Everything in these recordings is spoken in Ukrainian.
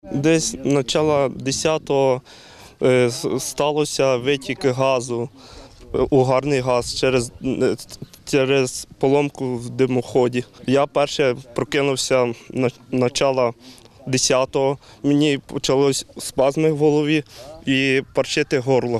Десь начало 10-го сталося витік газу, угарний газ через поломку в димоході. Я перше прокинувся начало 10-го, мені почалось спазми в голові і парчити горло.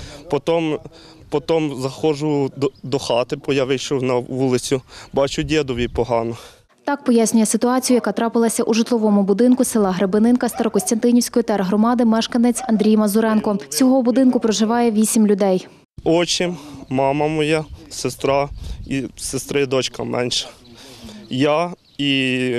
Потім заходжу до хати, бо я вийшов на вулицю, бачу дідові погано. Так пояснює ситуацію, яка трапилася у житловому будинку села Гребенинка Старокостянтинівської тергромади мешканець Андрій Мазуренко. Всього у будинку проживає 8 людей. Отчим, мама моя, сестра і сестри дочка менша. Я і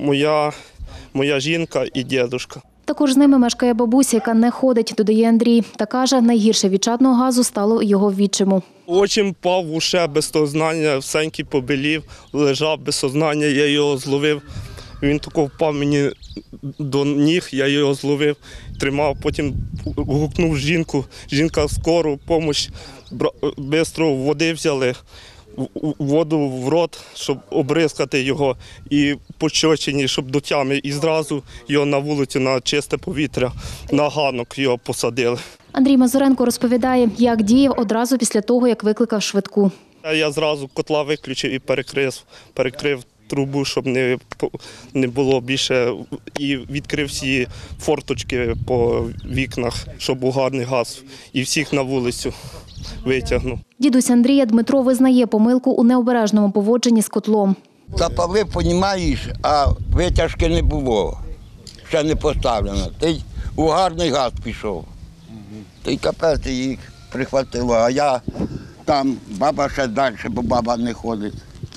моя жінка і дідусь. Також з ними мешкає бабуся, яка не ходить, додає Андрій. Та каже, найгірше від чадного газу стало його відчиму. Отчим впав в уше без сознання, всенький побілів, лежав без сознання, я його зловив. Він тако впав мені до ніг, я його зловив, тримав, потім гукнув жінку. Жінка скору допомогу, швидко води взяли, воду в рот, щоб обризкати його, і по щочині, щоб до тями. І зразу його на вулицю, на чисте повітря, на ганок його посадили. Андрій Мазуренко розповідає, як діяв одразу після того, як викликав швидку. Я зразу котла виключив і перекрив трубу, щоб не було більше, і відкрив всі форточки по вікнах, щоб угарний газ, і всіх на вулицю витягнув. Дідусь Андрія Дмитро визнає помилку у необережному поводженні з котлом. Запалив, розумієш, а витяжки не було, ще не поставлено. Той угарний газ пішов. Той капець їх прихватило, а я там, баба ще далі, бо баба не ходить.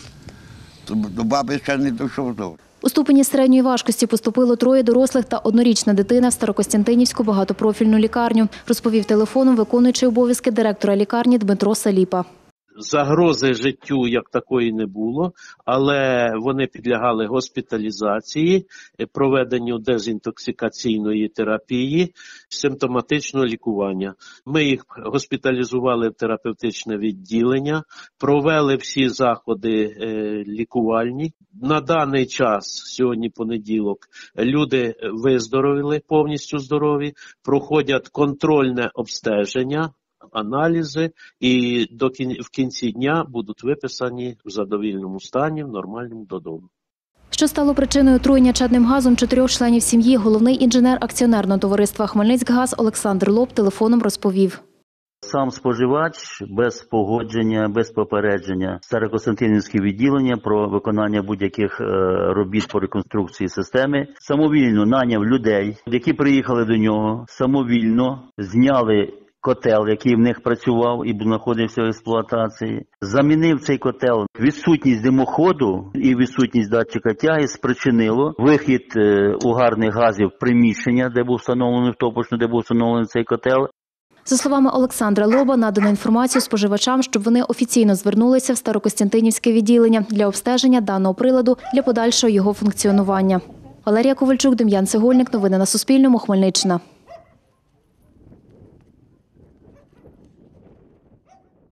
До баби ще не дійшов зовсім. У ступені середньої важкості поступило 3 дорослих та 1-річна дитина в Старокостянтинівську багатопрофільну лікарню, розповів телефоном виконуючий обов'язки директора лікарні Дмитро Саліпа. Загрози життю як такої не було, але вони підлягали госпіталізації, проведенню дезінтоксикаційної терапії, симптоматичного лікування. Ми їх госпіталізували в терапевтичне відділення, провели всі заходи лікувальні. На даний час, сьогодні понеділок, люди виздоровіли, повністю здорові, проходять контрольне обстеження, аналізи і в кінці дня будуть виписані в задовільному стані, в нормальному додому. Що стало причиною отруєння чадним газом 4 членів сім'ї, головний інженер акціонерного товариства «Хмельницькгаз» Олександр Лоб телефоном розповів. Сам споживач без погодження, без попередження Старокостянтинівське відділення про виконання будь-яких робіт по реконструкції системи самовільно наняв людей, які приїхали до нього, самовільно зняли котел, який в них працював і знаходився в експлуатації. Замінив цей котел. Відсутність димоходу і відсутність датчика тяги спричинило вихід угарних газів в приміщення, де був встановлений втопочно, де був встановлений цей котел. За словами Олександра Лоба, надано інформацію споживачам, щоб вони офіційно звернулися в Старокостянтинівське відділення для обстеження даного приладу для подальшого його функціонування. Валерія Ковальчук, Дем'ян Цегольник. Новини на Суспільному. Хмельниччина.